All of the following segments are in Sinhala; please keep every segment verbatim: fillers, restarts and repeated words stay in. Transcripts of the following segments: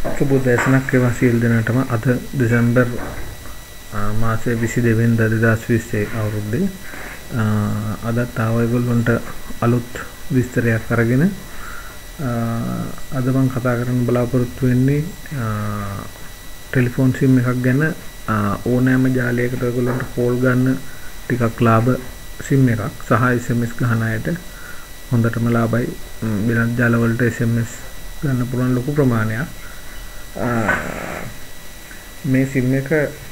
සුබ දේශනක් වේවා සියලු දෙනාටම. අද දෙසැම්බර් මාසයේ විසිදෙනි වෙනිදා දෙදාස් විස්සේ අවුරුද්දේ අදත් ආව ඔයගොල්ලන්ට අලුත් විස්තරයක් අරගෙන අද මම කතා කරන්න බලාපොරොත්තු වෙන්නේ ටෙලිෆෝන් සිම් එකක් ගැන. ඕනෑම ජාලයකට ඔයගොල්ලන්ට කෝල් ගන්න ටිකක් ලාභ සිම් එකක් සහ එස් එම් එස් ගහන අයට හොඳටම ලාභයි. වෙනත් ජාල වලට එස් එම් එස් ගන්න පුළුවන් ලොකු ප්‍රමාණයක්. මේ සිම් එක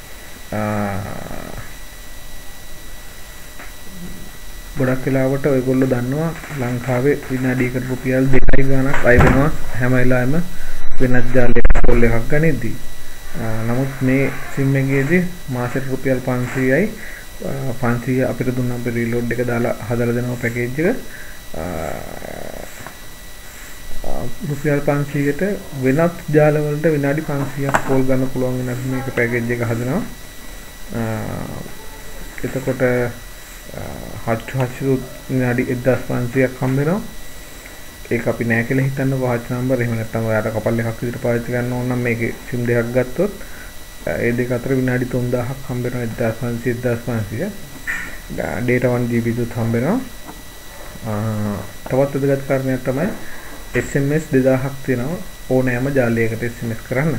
ගොඩක් වෙලාවට ඔයගොල්ලෝ දන්නවා ලංකාවේ විනාඩියකට රුපියල් දෙකයි ගාණක් අය වෙනවා හැම වෙලාවෙම වෙනත් ජාලයක කෝල් එකක් ගනිද්දී. නමුත් මේ සිම් එකේදී මාසෙට රුපියල් පන්සීයයි පන්සීය අපිට දුන්නා අපි රීලෝඩ් එක දාලා හදලා දෙනවා පැකේජ් එක. රුපියල් පන්සීයට වෙනත් ජාල වලට විනාඩි පන්සීයක් කෝල් ගන්න පුළුවන් වෙන මේක පැකේජ් එක හදනවා. එතකොට හත් හත් විනාඩි එක්දාස් පන්සීයක් හම්බ වෙනවා. ඒක අපි නෑ කියලා හිතන්න වාච් නම්බර් එහෙම නැත්නම් ඔයාලට කපල් එකක් විදිහට පාවිච්චි කරන්න ඕන නම් මේකේ සිම් දෙකක් ගත්තොත් ඒ දෙක අතර විනාඩි තුන්දාහක් හම්බ වෙනවා. එක්දාස් පන්සීය එක්දාස් පන්සීය data one G B දුත් හම්බ වෙනවා. තවත් වැදගත් කාරණයක් තමයි එස් එම් එස් දෙදාහක් තියෙනවා ඕනෑම ජාලයකට එස් එම් එස් කරන්න.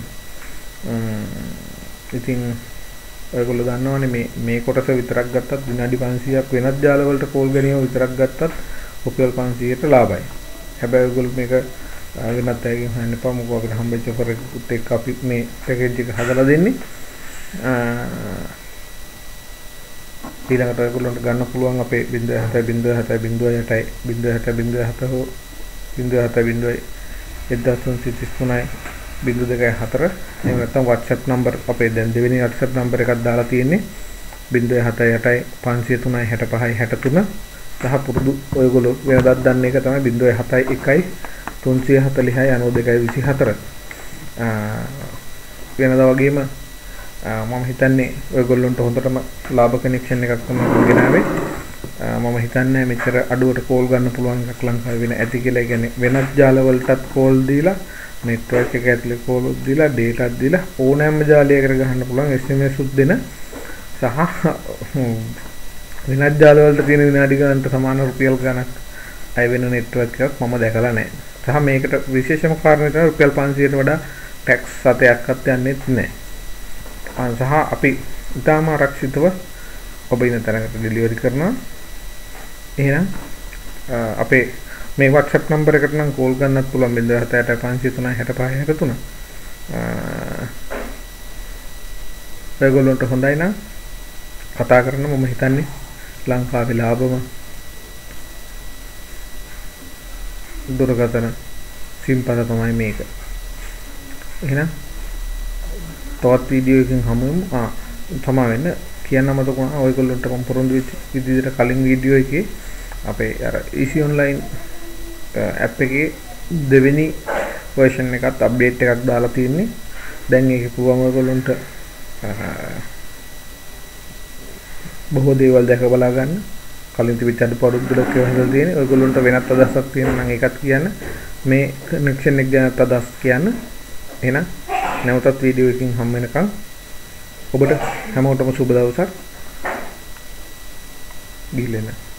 ඉතින් ඔයගොල්ලෝ දන්නවනේ මේ මේ කොටස විතරක් ගත්තත් විනාඩි පන්සීයක් වෙනත් ජාල වලට කෝල් ගැනීම විතරක් ගත්තත් රුපියල් පන්සීයට ලාභයි. හැබැයි ඔයගොල්ලෝ මේක වෙනත් අයගෙන් හොයන්න එපා. මොකද අපිට හම්බෙච්ච ඔෆර් එකත් එක්ක අපි මේ පැකේජ් එක හදලා දෙන්නේ. ඊළඟට ඔයගොල්ලන්ට ගන්න පුළුවන් අපේ ज़ीरो सात ज़ीरो सात ज़ीरो आठ ज़ीरो सात ज़ीरो सात හෝ ज़ीरो सात ज़ीरो एक दस तीन तीन ज़ीरो दो चार එහෙම නැත්නම් WhatsApp number අපේ දැන් දෙවෙනි WhatsApp number එකක් දාලා තියෙන්නේ ज़ीरो सात आठ पाँच सौ तीन छह पाँच छह तीन සහ පුරුදු ඔයගොල්ලෝ වෙනදාත් දන්න එක තමයි ज़ीरो सात एक तीन चार चार नौ दो दो चार වෙනදා වගේම මම හිතන්නේ ඔයගොල්ලන්ට හොඳටම ලාභ කනෙක්ෂන් එකක් තමයි ගෙනාවේ. මම හිතන්නේ මෙච්චර අඩුවට කෝල් ගන්න පුළුවන් එකක් ලංකාවේ වෙන ඇති කියලා. ඒ කියන්නේ වෙනත් ජාල වලටත් කෝල් දීලා නෙට්වර්ක් එක ඇතුලේ කෝල් දීලා ඩේටාත් දීලා ඕනෑම ජාලයකට ගහන්න පුළුවන් එස් එම් එස් උත් දෙන සහ වෙනත් ජාල වලට තියෙන විනාඩි ගණන්ට සමාන රුපියල් ගණක් අය වෙන නෙට්වර්ක් එකක් මම දැකලා නැහැ. සහ මේකට විශේෂම කාරණේ තමයි රුපියල් පන්සීයට වඩා ටැක්ස් සතයක්වත් යන්නේ නැහැ. සහ අපි ඉතාම ආරක්ෂිතව ඔබ ඉන්න තැනකට ඩෙලිවරි කරනවා. එහෙනම් අපේ මේ WhatsApp number එකට නම් කෝල් ගන්නත් පුළුවන් ज़ीरो सात आठ पाँच सौ तीन छह पाँच छह तीन. ඔයගොල්ලන්ට හොඳයි නම් කතා කරන්න. මම හිතන්නේ ලංකාවේ ලාභම දුරකථන සිම් පද තමයි මේක. එහෙනම් තවත් වීඩියෝ එකකින් හමු වෙමු. ආ තමා වෙන්න කියන්න මතක වුණා ඔයගොල්ලන්ට මම පොරොන්දු වෙච්ච විදිහට කලින් වීඩියෝ එකේ අපේ අර ඊසි ඔන්ලයින් ඇප් එකේ දෙවෙනි version එකත් අප්ඩේට් එකක් දාලා තියෙන්නේ. දැන් ඒකේ පුළුවන් ඔයගොල්ලන්ට බොහෝ දේවල් දැක බලා ගන්න. කලින් තිබිච්ච අඩුපාඩු දුලක් ඒවා හදලා තියෙන්නේ. ඔයගොල්ලන්ට වෙනත් අදහසක් තියෙනවා නම් ඒකත් කියන්න. මේ කනෙක්ෂන් එක ගැන අදහස් කියන්න. එහෙනම් නැවතත් වීඩියෝ එකකින් හම් වෙනකන් ඔබට හැමෝටම සුබ දවසක්. ගිහින්